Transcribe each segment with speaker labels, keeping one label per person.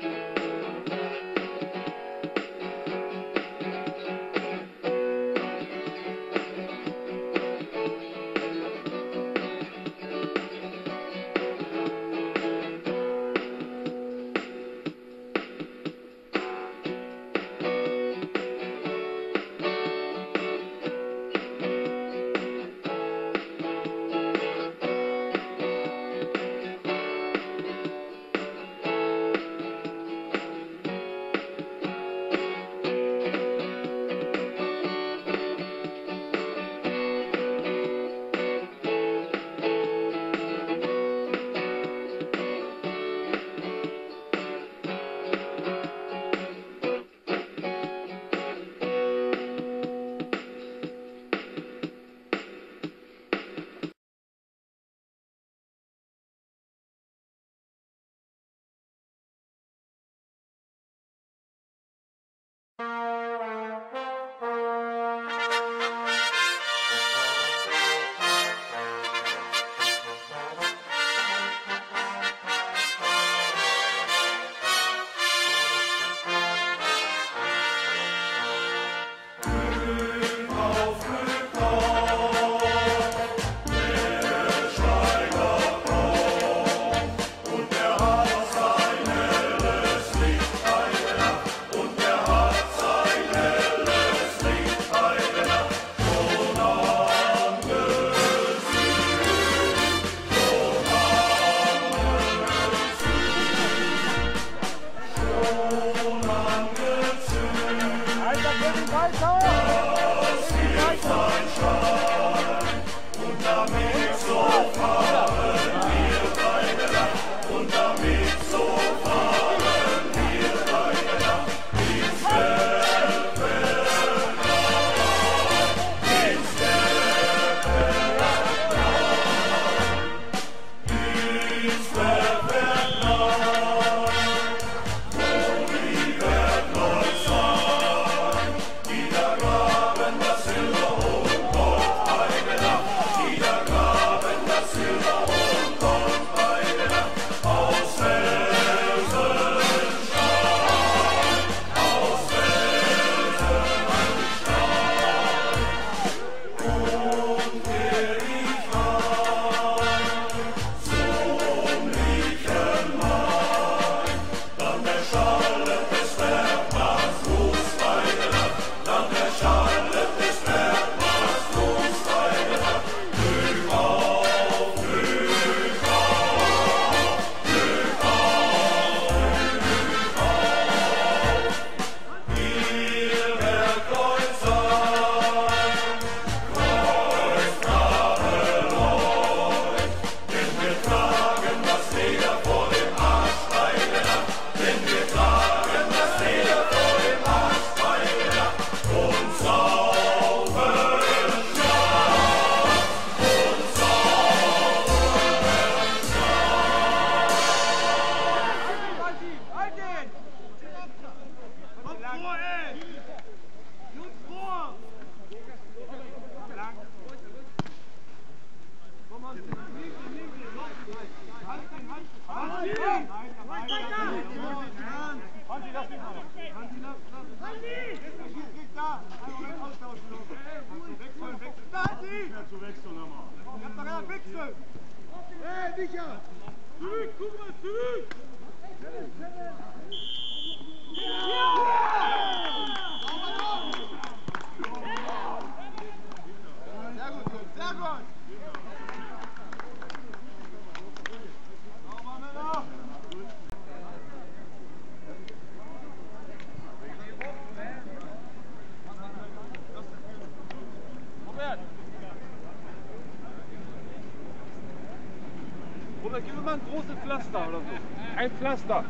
Speaker 1: Oder gib mir mal ein großes Pflaster oder so. Ein Pflaster.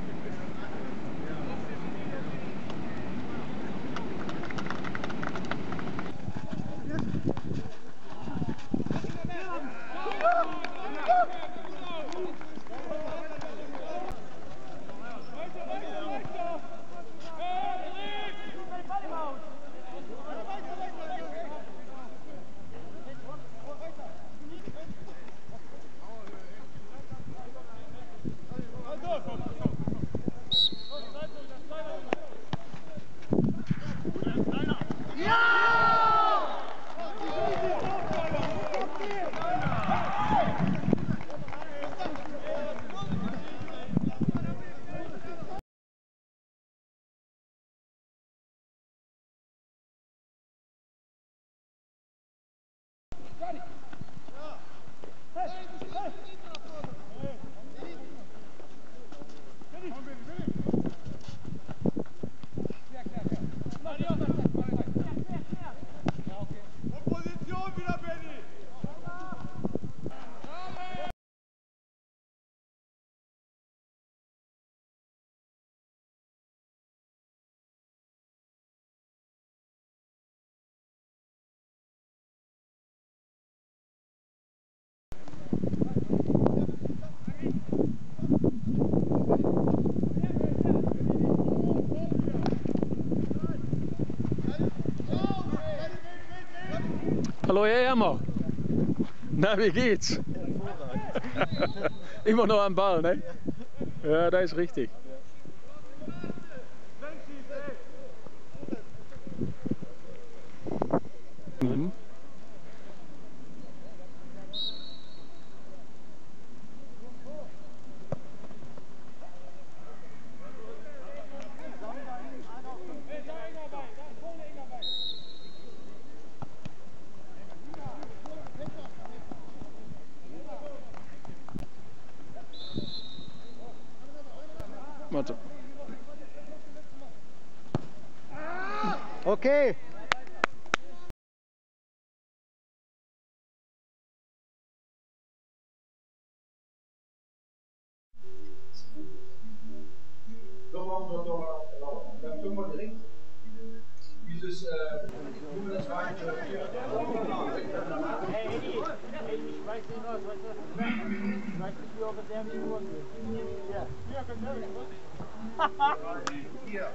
Speaker 2: Hallo Ermer. Na, wie geht's? Immer noch am Ball, ne? Ja, das ist richtig. Mhm. Warte.
Speaker 3: Okay.
Speaker 4: Dann können wir direkt dieses, das war ein
Speaker 1: Hey, Eddie, ich weiß nicht was, weißt du? Ich weiß nicht, wie eure Reserve ist. Ja, Reserve,
Speaker 4: hier.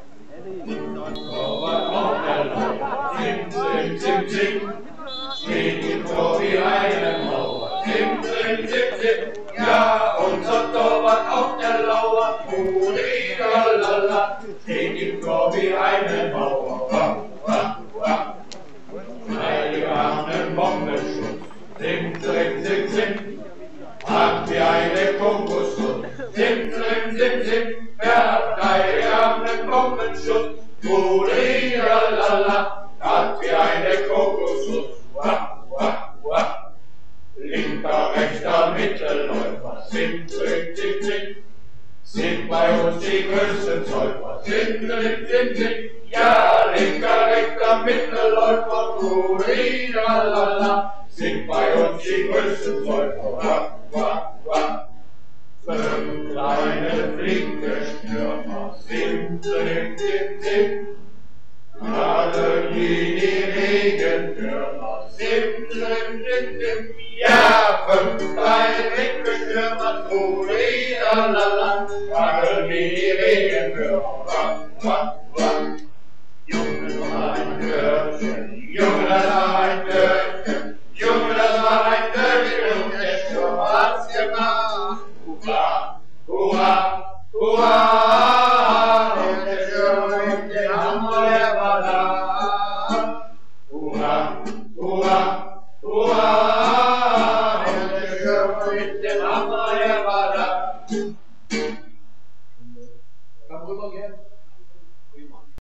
Speaker 5: Zim, zim, zim, steht im Tor wie eine Mauer. Zim, zim, zim, zim, ja, unser Torwart auf der Lauer. Lalala, steht im Tor wie eine Mauer. Wah, wah, wah. Heilige Armen Bombenschutz. Zim, zim, zim, zim, hat wie eine Kokosnuss. Zim, zim, zim, zim, heilige Armen Bombenschutz. Lalala, hat wie eine Kokosnuss. Wah, wah, wah. Linker, rechter Mittelläufer. Zim, zim, zim, zim, sind bei uns die größten Säufer. Zim, zim, zim, zim, ja, linker, rechter Mittelläufer. Lalala, sind bei uns die größten Säufer. Wah, wah, wah. 5 kleine, flinke Stürmer. Zim, zim, zim, zim, alle wie die Regenwürmer. Zim, zim, zim, zim, ja, 5 kleine, flinke Stürmer. Lalala, alle wie die Regenwürmer. Wah, wah, wah. Junge, das war ein Dörfchen. Junge, das war ein Dörfchen. Junge, das war ein Dörfchen. Und der Stürmer hat's gemacht. Hurra, hurra, hurra. Und der Stürmer mit dem Hammer, der war da. Hurra, hurra, hurra. Und der Stürmer mit dem Hammer, der war da. Komm rüber, gell?